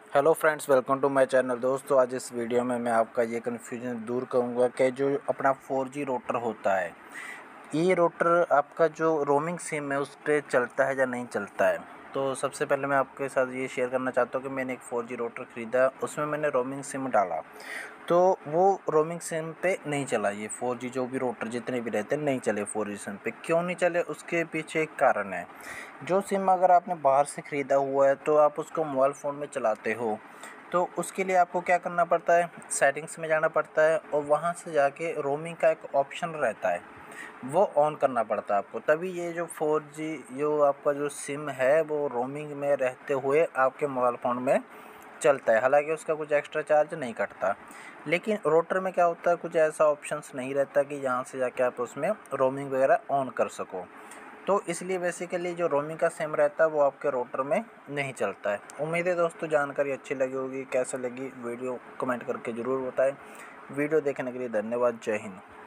Hello friends, welcome to my channel. दोस्तों, आज इस वीडियो में मैं आपका ये कन्फ्यूजन दूर करूंगा कि जो अपना 4G राउटर होता है, ये राउटर आपका जो रोमिंग सिम है उस पे चलता है या नहीं चलता है। तो सबसे पहले मैं आपके साथ ये शेयर करना चाहता हूँ कि मैंने एक 4G राउटर ख़रीदा, उसमें मैंने रोमिंग सिम डाला तो वो रोमिंग सिम पे नहीं चला। ये 4G जो भी राउटर जितने भी रहते हैं नहीं चले 4G सिम पे। क्यों नहीं चले, उसके पीछे एक कारण है। जो सिम अगर आपने बाहर से ख़रीदा हुआ है तो आप उसको मोबाइल फ़ोन में चलाते हो, तो उसके लिए आपको क्या करना पड़ता है, सेटिंग्स में जाना पड़ता है और वहाँ से जाके रोमिंग का एक ऑप्शन रहता है, वो ऑन करना पड़ता है आपको। तभी ये जो 4G जो आपका जो सिम है वो रोमिंग में रहते हुए आपके मोबाइल फ़ोन में चलता है। हालांकि उसका कुछ एक्स्ट्रा चार्ज नहीं कटता, लेकिन राउटर में क्या होता है, कुछ ऐसा ऑप्शंस नहीं रहता कि यहाँ से जाके आप उसमें रोमिंग वगैरह ऑन कर सको। तो इसलिए बेसिकली जो रोमिंग का सिम रहता है वो आपके राउटर में नहीं चलता है। उम्मीद है दोस्तों जानकारी अच्छी लगी होगी। कैसे लगी वीडियो कमेंट करके ज़रूर बताएं। वीडियो देखने के लिए धन्यवाद। जय हिंद।